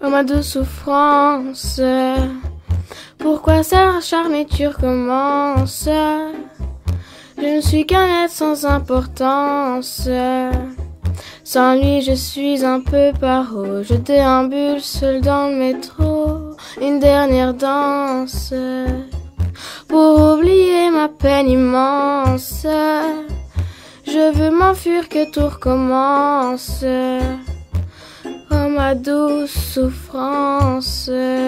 Oh ma douce souffrance, pourquoi cette charniture commence? Je ne suis qu'un être sans importance. Sans lui je suis un peu paro. Je déambule seul dans le métro. Une dernière danse pour oublier ma peine immense. Je veux m'enfuir que tout recommence. Oh ma douce souffrance.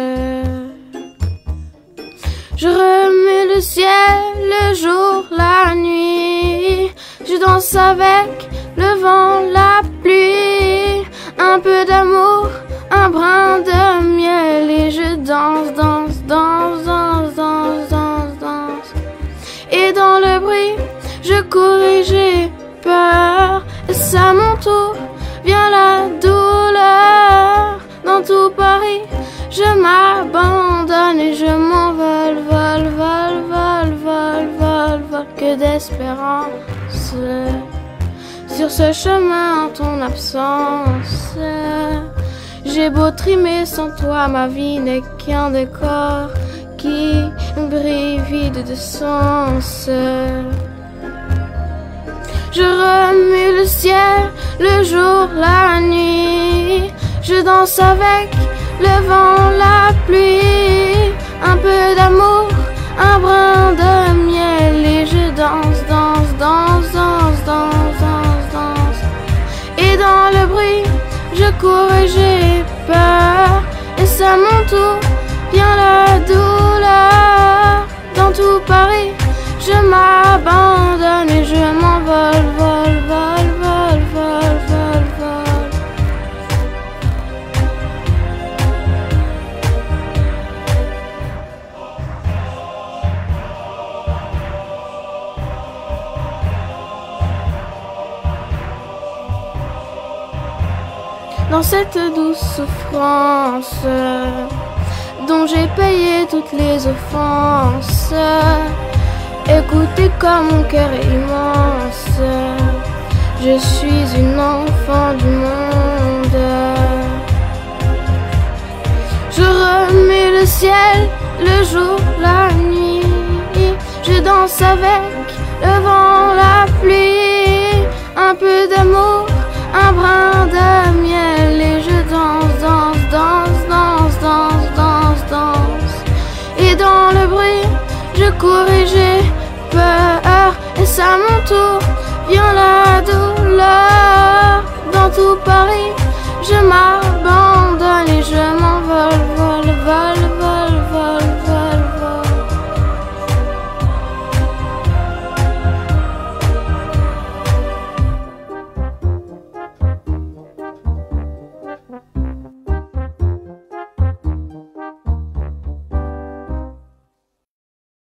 Je remue le ciel, le jour, la nuit. Je danse avec le vent, la pluie. Un peu d'amour, un brin de miel. Et je danse, danse, danse, danse, danse, danse, danse. Et dans le bruit, je cours et j'ai peur. Et ça mon tour, vient la douleur. Dans tout Paris, je m'abandonne et je m'envole, vole, vole, vole, vole, vole, vole. Que d'espérance sur ce chemin en ton absence. J'ai beau trimer sans toi, ma vie n'est qu'un décor qui brille vide de sens. Je remue le ciel, le jour, la nuit. Je danse avec le vent, la pluie. Un peu d'amour, un brin de miel. Et je danse, danse, danse, danse, danse, danse, danse. Et dans le bruit, je cours et j'ai peur. Et ça mon tour, vient la douleur. Dans tout Paris, je m'abandonne et je m'envole, vol, vol, vol, vol, vol, vol. Dans cette douce souffrance dont j'ai payé toutes les offenses. Écoutez comme mon cœur est immense. Je suis une enfant du monde. Je remue le ciel, le jour, la nuit. Je danse avec le vent, la pluie. Un peu d'amour, un brin de miel. Et je danse, danse, danse, danse, danse, danse, danse. Et dans le bruit, je cours et j'ai peur. Et ça mon tour, vient la douleur. Dans tout Paris, je m'abandonne.